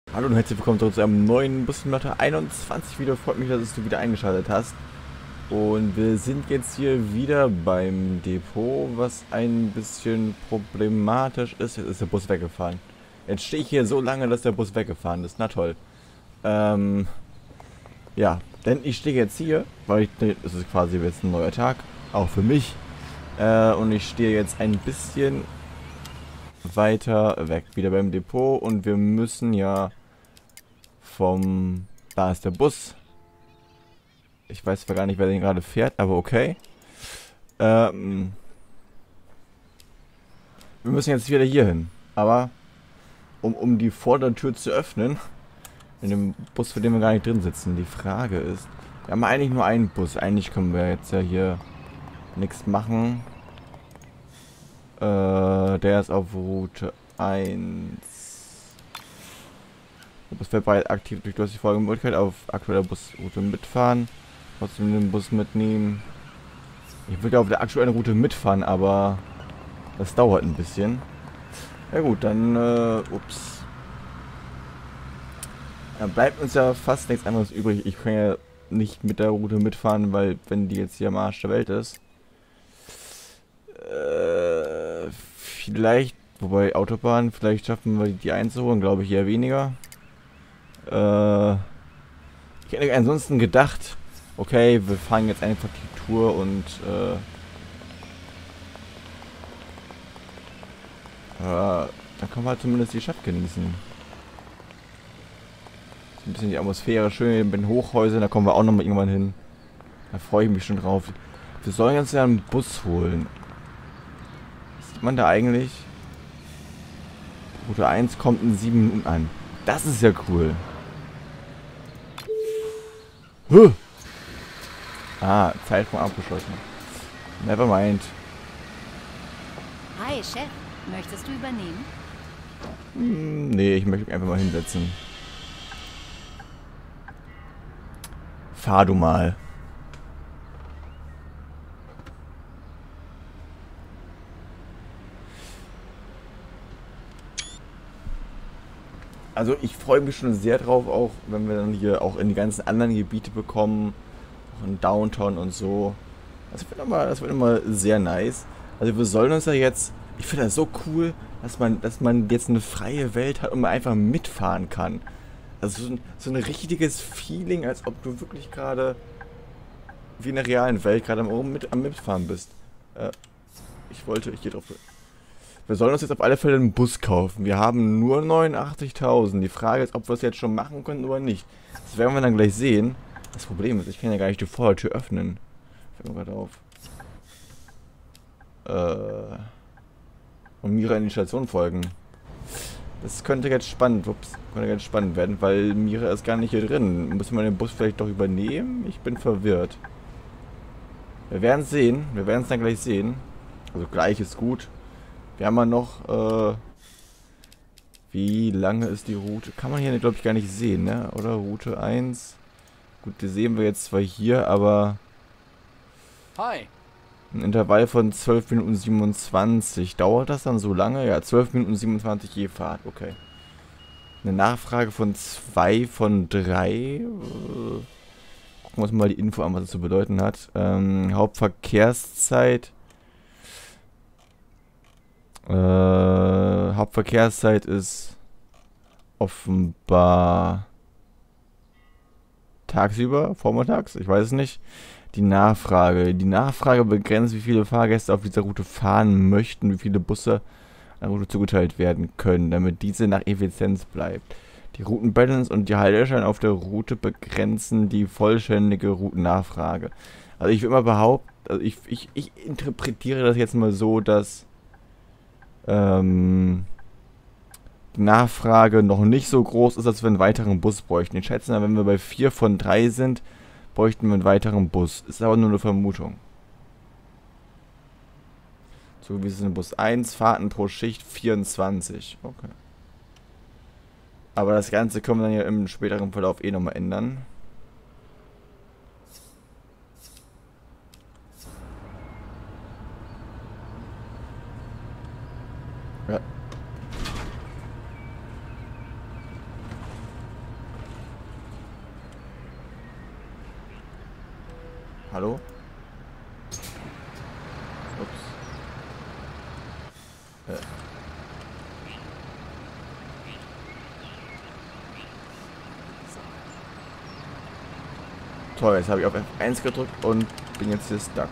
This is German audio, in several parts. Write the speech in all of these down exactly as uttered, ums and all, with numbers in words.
Hallo und herzlich willkommen zurück zu einem neuen Bussimulator einundzwanzig Video. Freut mich, dass du wieder eingeschaltet hast. Und wir sind jetzt hier wieder beim Depot, was ein bisschen problematisch ist. Jetzt ist der Bus weggefahren. Jetzt stehe ich hier so lange, dass der Bus weggefahren ist. Na toll. Ähm, ja, denn ich stehe jetzt hier, weil ich, es ist quasi jetzt ein neuer Tag, auch für mich. Äh, und ich stehe jetzt ein bisschen weiter weg, wieder beim Depot. Und wir müssen ja vom... Da ist der Bus. Ich weiß zwar gar nicht, wer den gerade fährt, aber okay. Ähm, wir müssen jetzt wieder hier hin. Aber um, um die Vordertür zu öffnen, in dem Bus, für den wir gar nicht drin sitzen, die Frage ist, wir haben eigentlich nur einen Bus. Eigentlich können wir jetzt ja hier nichts machen. Äh, der ist auf Route eins. Der Bus fährt bereits aktiv durch. Du hast die folgende Möglichkeit auf aktueller Busroute mitfahren. Trotzdem den Bus mitnehmen. Ich würde ja auf der aktuellen Route mitfahren, aber das dauert ein bisschen. Ja gut, dann, äh, ups. Dann bleibt uns ja fast nichts anderes übrig. Ich kann ja nicht mit der Route mitfahren, weil wenn die jetzt hier am Arsch der Welt ist. Äh, vielleicht, wobei Autobahn, vielleicht schaffen wir die einzuholen, glaube ich eher weniger. Äh, ich hätte ansonsten gedacht, okay, wir fahren jetzt einfach die Tour und äh, äh, dann können wir halt zumindest die Stadt genießen. So ein bisschen die Atmosphäre schön mit den Hochhäusern, da kommen wir auch nochmal irgendwann hin. Da freue ich mich schon drauf. Wir sollen uns ja einen Bus holen. Was sieht man da eigentlich? Route eins kommt in sieben Minuten an. Das ist ja cool. Huh. Ah, Zeitpunkt abgeschlossen. Nevermind. Hi, Chef. Möchtest du übernehmen? Hm, nee, ich möchte mich einfach mal hinsetzen. Fahr du mal. Also ich freue mich schon sehr drauf, auch wenn wir dann hier auch in die ganzen anderen Gebiete bekommen. Auch in Downtown und so. Das wird immer, das wird immer sehr nice. Also wir sollen uns ja jetzt... Ich finde das so cool, dass man, dass man jetzt eine freie Welt hat und man einfach mitfahren kann. Also so ein, so ein richtiges Feeling, als ob du wirklich gerade wie in der realen Welt gerade am, mit, am Mitfahren bist. Äh, ich wollte, ich gehe drauf. Wir sollen uns jetzt auf alle Fälle einen Bus kaufen. Wir haben nur neunundachtzigtausend. Die Frage ist, ob wir es jetzt schon machen können oder nicht. Das werden wir dann gleich sehen. Das Problem ist, ich kann ja gar nicht die Vordertür öffnen. Fällt mir gerade auf. Äh. Und Mira in die Station folgen. Das könnte jetzt spannend, ups, könnte jetzt spannend werden, weil Mira ist gar nicht hier drin. Müssen wir den Bus vielleicht doch übernehmen? Ich bin verwirrt. Wir werden es sehen. Wir werden es dann gleich sehen. Also gleich ist gut. Wir haben ja noch, äh, wie lange ist die Route? Kann man hier, glaube ich, gar nicht sehen, ne? Oder Route eins. Gut, die sehen wir jetzt zwar hier, aber... Hi. Ein Intervall von zwölf Minuten siebenundzwanzig. Dauert das dann so lange? Ja, zwölf Minuten siebenundzwanzig je Fahrt, okay. Eine Nachfrage von zwei von drei. Äh, gucken wir uns mal die Info an, was das zu bedeuten hat. Ähm, Hauptverkehrszeit. Äh, Hauptverkehrszeit ist offenbar tagsüber, vormittags, ich weiß es nicht. Die Nachfrage. Die Nachfrage begrenzt, wie viele Fahrgäste auf dieser Route fahren möchten, wie viele Busse an der Route zugeteilt werden können, damit diese nach Effizienz bleibt. Die Routenbalance und die Haltescheine auf der Route begrenzen die vollständige Routennachfrage. Also ich würde mal behaupten, also ich, ich, ich interpretiere das jetzt mal so, dass ähm, die Nachfrage noch nicht so groß ist, als wir einen weiteren Bus bräuchten. Ich schätze, wenn wir bei vier von drei sind, bräuchten wir einen weiteren Bus. Ist aber nur eine Vermutung. Zugewiesene Bus eins, Fahrten pro Schicht vierundzwanzig. Okay. Aber das Ganze können wir dann ja im späteren Verlauf eh nochmal ändern. Ja. Hallo? Ups. Äh. Toll, jetzt habe ich auf F eins gedrückt und bin jetzt hier stuck.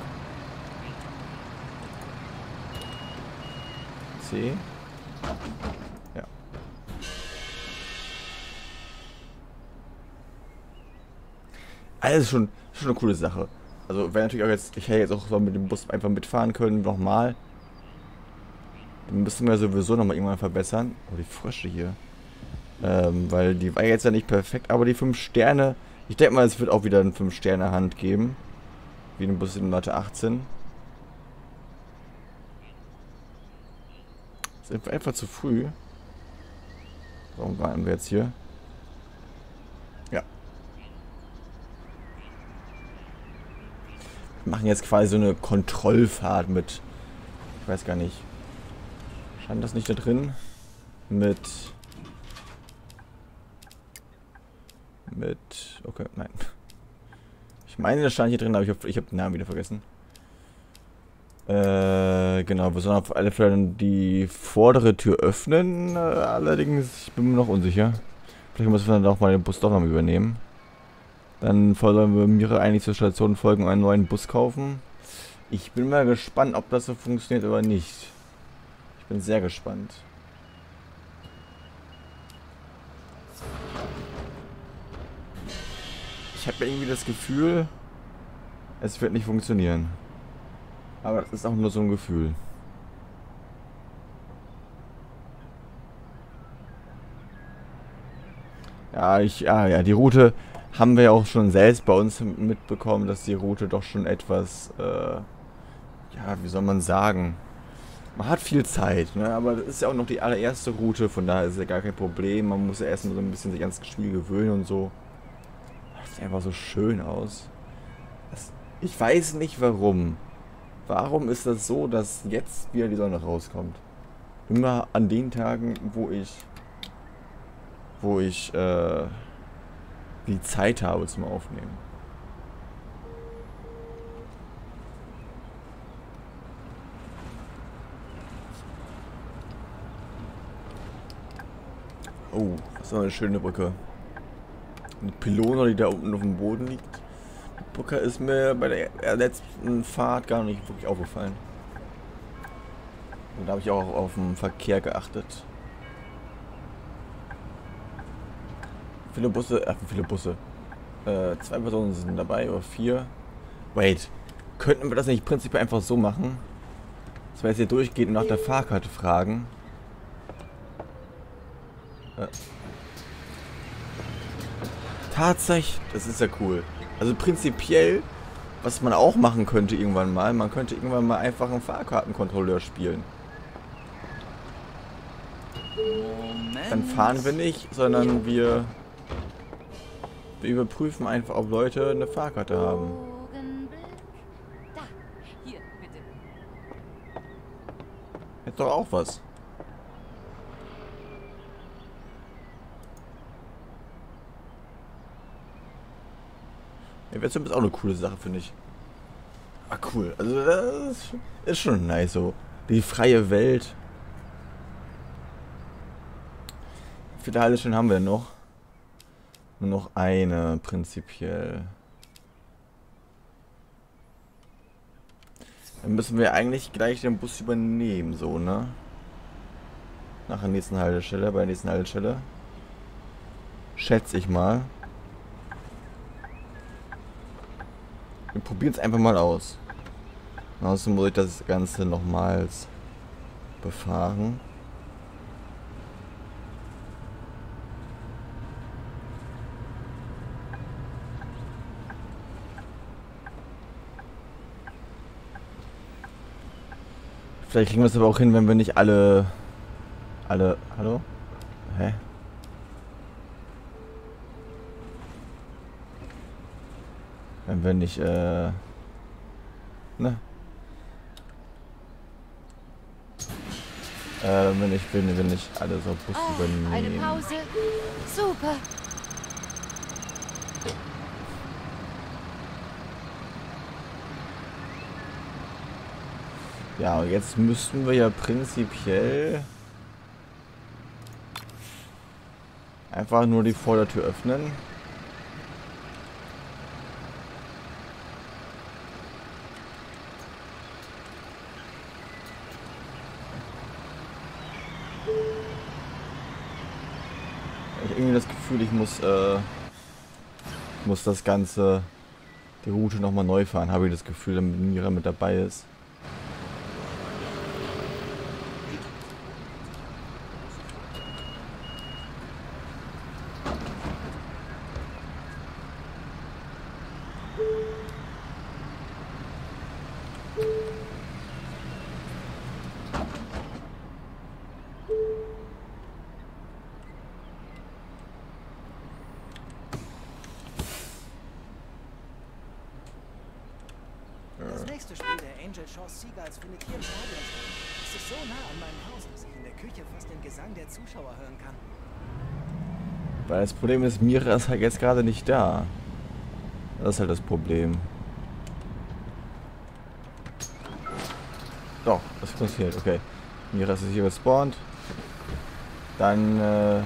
C. Ja. Alles schon, schon eine coole Sache. Also wäre natürlich auch jetzt, ich hätte jetzt auch so mit dem Bus einfach mitfahren können, nochmal. Dann müssen wir sowieso nochmal irgendwann verbessern. Oh, die Frösche hier. Ähm, weil die war jetzt ja nicht perfekt, aber die fünf Sterne, ich denke mal, es wird auch wieder eine fünf Sterne Hand geben. Wie ein Bus in Mathe achtzehn. Das ist einfach zu früh. Warum warten wir jetzt hier? Ja. Wir machen jetzt quasi so eine Kontrollfahrt mit, ich weiß gar nicht, stand das nicht da drin? Mit, mit, okay, nein. Ich meine, das stand hier drin, aber ich habe ich hab den Namen wieder vergessen. Äh, genau, wir sollen auf alle Fälle die vordere Tür öffnen, äh, allerdings, ich bin mir noch unsicher. Vielleicht müssen wir dann auch mal den Bus doch noch übernehmen. Dann sollen wir Mira eigentlich zur Station folgen und einen neuen Bus kaufen. Ich bin mal gespannt, ob das so funktioniert oder nicht. Ich bin sehr gespannt. Ich habe irgendwie das Gefühl, es wird nicht funktionieren. Aber das ist auch nur so ein Gefühl. Ja, ich, ja, ja, die Route haben wir ja auch schon selbst bei uns mitbekommen, dass die Route doch schon etwas, äh, ja, wie soll man sagen, man hat viel Zeit, ne? Aber das ist ja auch noch die allererste Route, von daher ist ja gar kein Problem. Man muss ja erstmal so ein bisschen sich ans Spiel gewöhnen und so. Das sieht einfach so schön aus. Das, ich weiß nicht warum. Warum ist das so, dass jetzt wieder die Sonne rauskommt? Immer an den Tagen, wo ich, wo ich, äh, die Zeit habe zum Aufnehmen. Oh, das ist eine schöne Brücke. Eine Pylone, die da unten auf dem Boden liegt. Die Brücke ist mir bei der letzten Fahrt gar nicht wirklich aufgefallen. Und da habe ich auch auf den Verkehr geachtet. Viele Busse, ach, viele Busse. Äh, zwei Personen sind dabei, oder vier. Wait, könnten wir das nicht prinzipiell einfach so machen? Dass wir jetzt hier durchgehen und nach der Fahrkarte fragen. Äh. Tatsächlich, das ist ja cool. Also prinzipiell, was man auch machen könnte irgendwann mal, man könnte irgendwann mal einfach einen Fahrkartenkontrolleur spielen. Moment. Dann fahren wir nicht, sondern wir, wir überprüfen einfach, ob Leute eine Fahrkarte haben. Da, hier, bitte. Hätte doch auch was. Ja, wäre zumindest auch eine coole Sache, finde ich. Ah, cool. Also, das ist schon nice so. Die freie Welt. Wie viele Haltestellen haben wir denn noch? Nur noch eine, prinzipiell. Dann müssen wir eigentlich gleich den Bus übernehmen, so, ne? Nach der nächsten Haltestelle, bei der nächsten Haltestelle. Schätze ich mal. Wir probieren es einfach mal aus. Ansonsten muss ich das Ganze nochmals befahren. Vielleicht kriegen wir es aber auch hin, wenn wir nicht alle... Alle... Hallo? Hä? Wenn wir nicht, äh... Ne? Äh, wenn ich bin, wenn ich alle so Bus Oh, übernehmen. eine Pause. Super. Ja, und jetzt müssten wir ja prinzipiell einfach nur die Vordertür öffnen. Ich habe irgendwie das Gefühl, ich muss, äh, muss das Ganze, die Route nochmal neu fahren, habe ich das Gefühl, damit Mira mit dabei ist. Das nächste Spiel der Angel Shores Seagulls findet hier im Stadion statt. Es ist so nah an meinem Haus, dass ich in der Küche fast den Gesang der Zuschauer hören kann. Weil das Problem ist, Mira ist halt jetzt gerade nicht da. Das ist halt das Problem. Doch, das funktioniert, okay. Mira ist hier gespawnt. Dann, äh...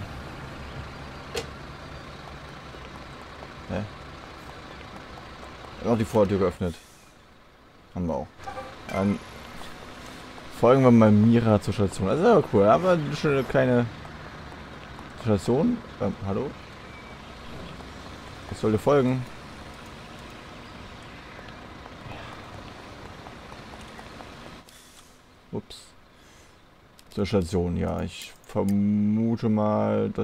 Hä? Noch die Vortür geöffnet. Haben wir auch. Dann folgen wir mal Mira zur Station. Das ist aber cool, aber eine schöne kleine Station. Ähm, hallo? Was soll dir folgen? Ups. Zur Station, ja. Ich vermute mal, dass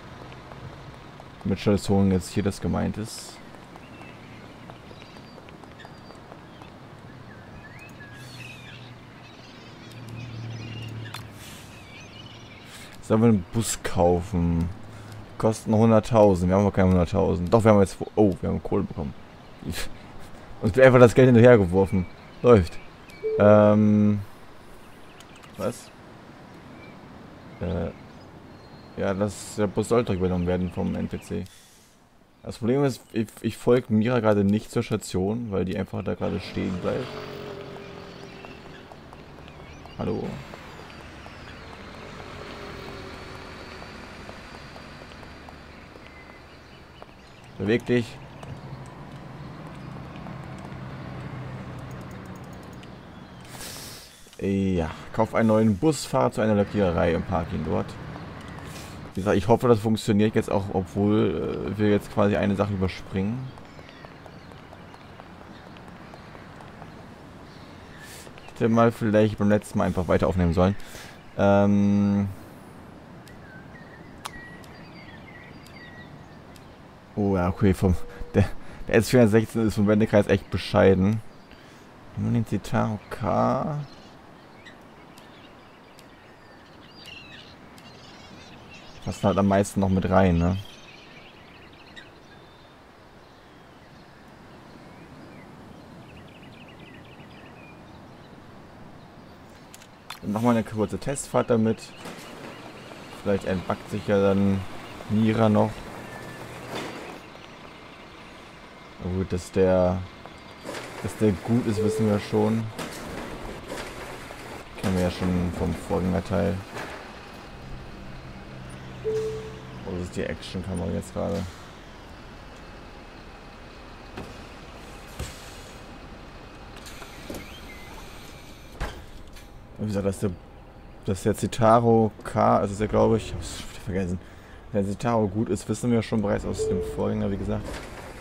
mit Station jetzt hier das gemeint ist. Sollen wir einen Bus kaufen? Kosten hunderttausend. Wir haben noch keine hunderttausend. Doch, wir haben jetzt... Oh, wir haben Kohle bekommen. Uns wird einfach das Geld hinterhergeworfen. Läuft. Ähm... Was? Äh... Ja, das, der Bus sollte übernommen werden vom N P C. Das Problem ist, ich, ich folge Mira gerade nicht zur Station, weil die einfach da gerade stehen bleibt. Hallo? Beweg dich. Ja, kauf einen neuen Bus, fahre zu einer Lackiererei und park ihn dort. Wie gesagt, ich hoffe, das funktioniert jetzt auch, obwohl äh, wir jetzt quasi eine Sache überspringen. Ich hätte mal vielleicht beim letzten Mal einfach weiter aufnehmen sollen. Ähm... Oh ja, okay, vom, der, der S vierhundertsechzehn ist vom Wendekreis echt bescheiden. Nur den Citaro K. Passt halt am meisten noch mit rein, ne? Dann machen wir eine kurze Testfahrt damit. Vielleicht entbackt sich ja dann Mira noch. Gut, dass der, dass der gut ist, wissen wir schon. Kennen wir ja schon vom Vorgängerteil. Wo ist die Actionkamera jetzt gerade? Wie gesagt, dass der, dass der Citaro K, also der glaube ich, ich hab's vergessen. Der Citaro gut ist, wissen wir schon bereits aus dem Vorgänger, wie gesagt.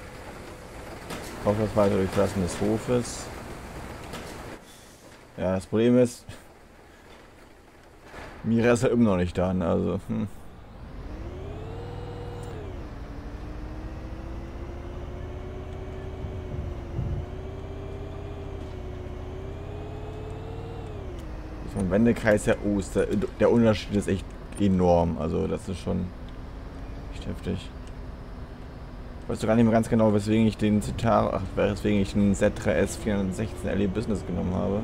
Das weitere Durchlassen des Hofes. Ja, das Problem ist, Mira ist ja immer noch nicht da, ne? Also, hm. Vom Wendekreis her, oh, ist der, der Unterschied ist echt enorm. Also, das ist schon echt heftig. Ich weiß gar nicht mehr ganz genau, weswegen ich den Citaro, ach, weswegen ich den Z drei S vierhundertsechzehn L E Business genommen habe.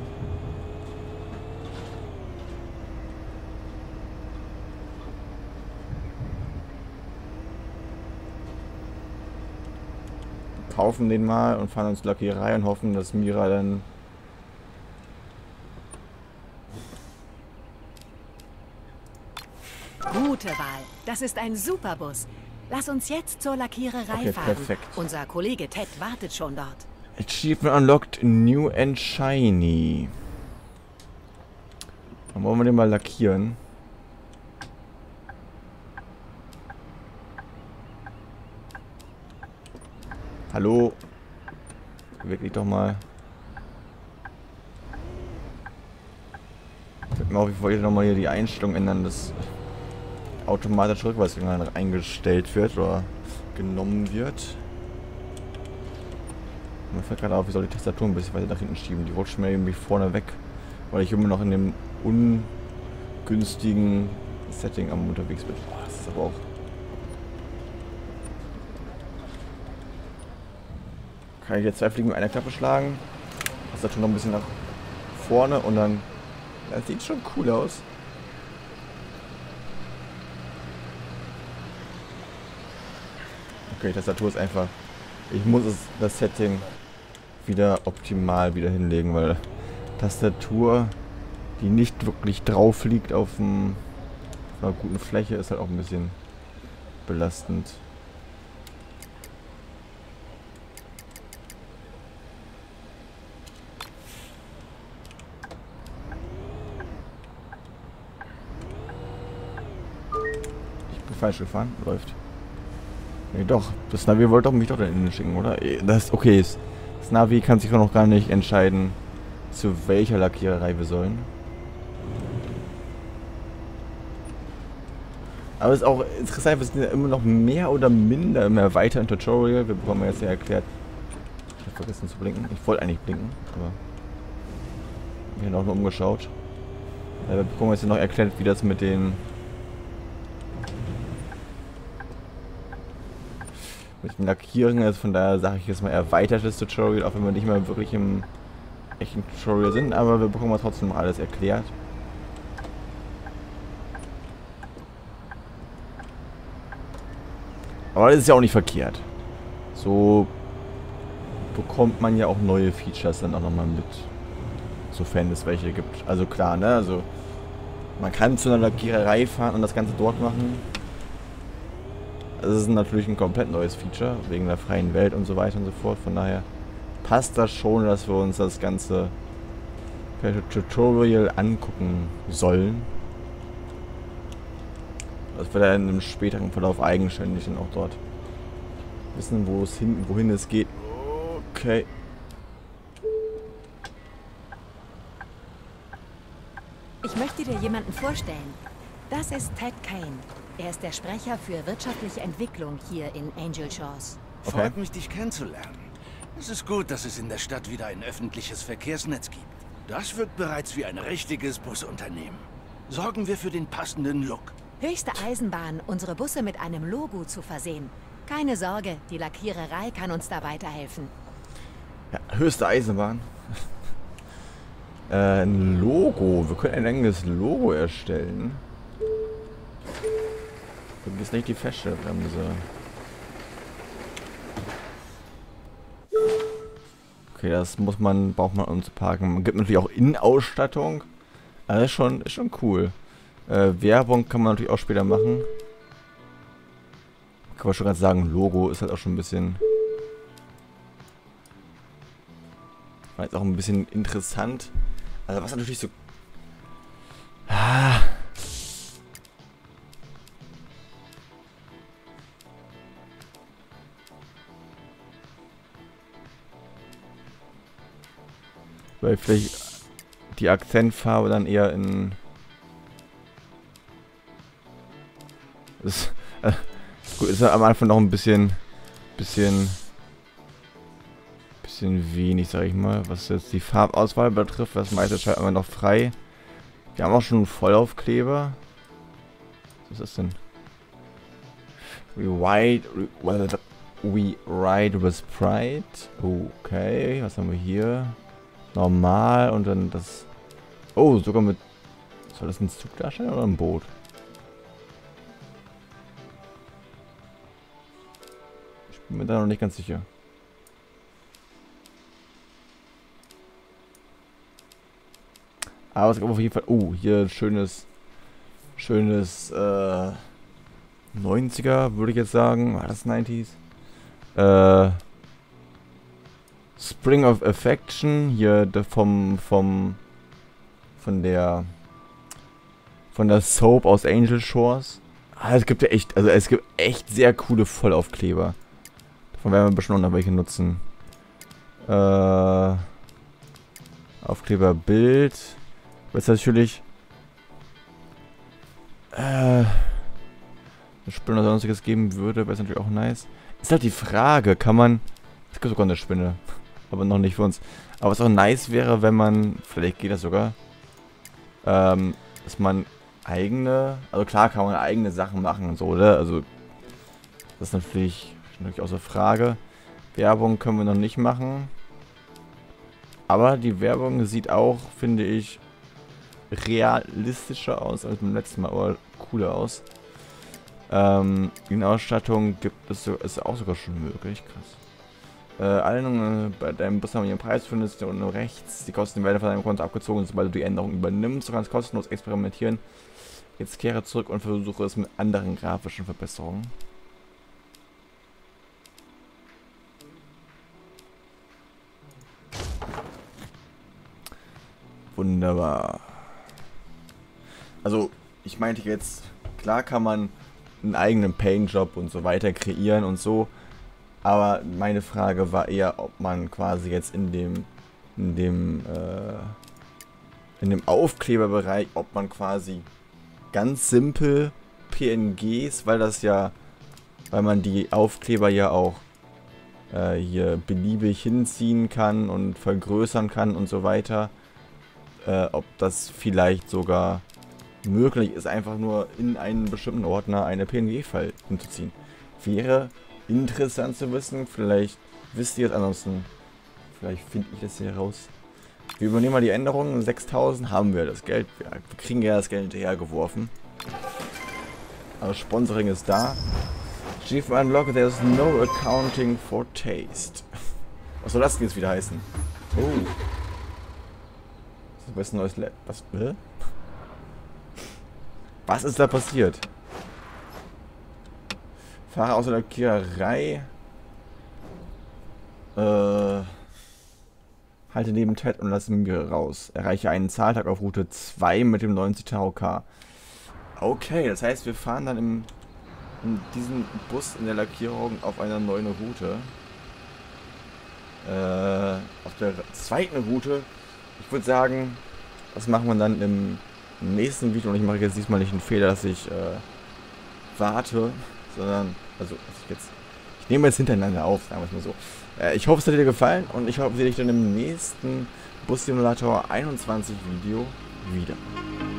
Wir kaufen den mal und fahren uns Lackiererei und hoffen, dass Mira dann gute Wahl. Das ist ein super Bus. Lass uns jetzt zur Lackiererei Okay, fahren. perfekt. Unser Kollege Ted wartet schon dort. Achievement unlocked, new and shiny. Dann wollen wir den mal lackieren. Hallo. Wirklich doch mal. Fällt mir auf, ich wollte nochmal hier die Einstellung ändern, dass automatisch Rückwärtsgang eingestellt wird oder genommen wird. Mir fällt gerade auf, ich soll die Tastatur ein bisschen weiter nach hinten schieben. Die rutscht mir irgendwie vorne weg, weil ich immer noch in dem ungünstigen Setting am unterwegs bin. Boah, das ist aber auch... Kann ich jetzt zwei Fliegen mit einer Klappe schlagen? Tastatur noch ein bisschen nach vorne und dann... Das sieht schon cool aus. Okay, Tastatur ist einfach... Ich muss es, das Setting wieder optimal wieder hinlegen, weil Tastatur, die nicht wirklich drauf liegt auf, dem, auf einer guten Fläche, ist halt auch ein bisschen belastend. Ich bin falsch gefahren, läuft. Nee, doch, das Navi wollte doch mich doch da innen schicken, oder? Das ist okay. Das Navi kann sich auch noch gar nicht entscheiden, zu welcher Lackiererei wir sollen. Aber es ist auch interessant, wir sind ja immer noch mehr oder minder im erweiterten Tutorial. Wir bekommen jetzt ja erklärt. Ich habe vergessen zu blinken. Ich wollte eigentlich blinken, aber wir haben auch nur umgeschaut. Ja, wir bekommen jetzt ja noch erklärt, wie das mit den mit den Lackierungen ist. Von daher sage ich jetzt mal erweitertes Tutorial, auch wenn wir nicht mehr wirklich im echten Tutorial sind, aber wir bekommen trotzdem noch alles erklärt. Aber das ist ja auch nicht verkehrt. So bekommt man ja auch neue Features dann auch nochmal mit. Sofern es welche gibt. Also klar, ne? Also man kann zu einer Lackiererei fahren und das Ganze dort machen. Das ist natürlich ein komplett neues Feature, wegen der freien Welt und so weiter und so fort. Von daher passt das schon, dass wir uns das Ganze per Tutorial angucken sollen. Dass wir dann im späteren Verlauf eigenständig dann auch dort wissen, wo es hin, wohin es geht. Okay. Ich möchte dir jemanden vorstellen. Das ist Ted Kane. Er ist der Sprecher für wirtschaftliche Entwicklung hier in Angel Shores. Okay. Freut mich, dich kennenzulernen. Es ist gut, dass es in der Stadt wieder ein öffentliches Verkehrsnetz gibt. Das wirkt bereits wie ein richtiges Busunternehmen. Sorgen wir für den passenden Look. Höchste Eisenbahn, unsere Busse mit einem Logo zu versehen. Keine Sorge, die Lackiererei kann uns da weiterhelfen. Ja, höchste Eisenbahn. äh, ein Logo. Wir können ein eigenes Logo erstellen. Vergiss nicht die Feststellbremse. Okay, das muss man, braucht man, um zu parken. Man gibt natürlich auch Innenausstattung. Also das ist schon, ist schon cool. Äh, Werbung kann man natürlich auch später machen. Kann man schon ganz sagen, Logo ist halt auch schon ein bisschen... War jetzt auch ein bisschen interessant. Also was natürlich so... Ah... Weil vielleicht die Akzentfarbe dann eher in... Ist, äh, gut, ist ja am Anfang noch ein bisschen... Bisschen... Bisschen wenig, sag ich mal. Was jetzt die Farbauswahl betrifft, das meiste scheint immer noch frei. Wir haben auch schon einen Vollaufkleber. Was ist das denn? We ride... We ride with pride. Okay, was haben wir hier? Normal und dann das... Oh, sogar mit... Soll das ein Zug darstellen oder ein Boot? Ich bin mir da noch nicht ganz sicher. Aber es gibt auf jeden Fall... Oh, hier ein schönes... Schönes... Äh, neunziger, würde ich jetzt sagen. War das neunziger? Äh, Spring of Affection, hier der vom, vom, von der, von der Soap aus Angel Shores. Ah, es gibt ja echt, also es gibt echt sehr coole Vollaufkleber. Davon werden wir bestimmt auch noch welche nutzen. Äh, Aufkleberbild. Was natürlich, äh, eine Spinne oder sonstiges geben würde, wäre es natürlich auch nice. Ist halt die Frage, kann man... Es gibt sogar eine Spinne, aber noch nicht für uns. Aber was auch nice wäre, wenn man... Vielleicht geht das sogar. Ähm, dass man eigene... Also klar kann man eigene Sachen machen und so, oder? Also, das ist natürlich, natürlich außer Frage. Werbung können wir noch nicht machen. Aber die Werbung sieht auch, finde ich, realistischer aus als beim letzten Mal, oder cooler aus. Ähm, in Ausstattung gibt es so, ist auch sogar schon möglich, krass. Äh, Allen äh, bei deinem Bus haben wir ihren Preis findest du unten rechts. Die Kosten werden von deinem Konto abgezogen, sobald du die Änderung übernimmst. Du kannst kostenlos experimentieren. Jetzt kehre zurück und versuche es mit anderen grafischen Verbesserungen. Wunderbar. Also, ich meinte jetzt, klar kann man einen eigenen Paint-Job und so weiter kreieren und so, aber meine Frage war eher, ob man quasi jetzt in dem, in dem, äh, in dem Aufkleberbereich, ob man quasi ganz simpel P N Gs, weil das ja, weil man die Aufkleber ja auch äh, hier beliebig hinziehen kann und vergrößern kann und so weiter, äh, ob das vielleicht sogar möglich ist, einfach nur in einen bestimmten Ordner eine P N G-File hinzuziehen. Wäre interessant zu wissen, vielleicht wisst ihr es, ansonsten vielleicht finde ich das hier raus. Wir übernehmen mal die Änderungen, sechstausend haben wir das Geld, wir kriegen ja das Geld hinterher geworfen. Also Sponsoring ist da. Achievement Unlock, there's no accounting for taste. Was soll das denn jetzt wieder heißen? Oh. Was ist ein neues Le Was? Hä? Was ist da passiert? Fahre aus der Lackiererei. Äh, halte neben Ted und lasse mir raus. Erreiche einen Zahltag auf Route zwei mit dem neunzig T V K. Okay, das heißt, wir fahren dann im, in diesem Bus in der Lackierung auf einer neuen Route. Äh, auf der zweiten Route. Ich würde sagen, das machen wir dann im Im nächsten Video, und ich mache jetzt diesmal nicht einen Fehler, dass ich äh, warte, sondern, also, ich jetzt, ich nehme jetzt hintereinander auf, sagen wir es mal so. Äh, ich hoffe, es hat dir gefallen und ich hoffe, ich sehe dich dann im nächsten Bus Simulator einundzwanzig Video wieder.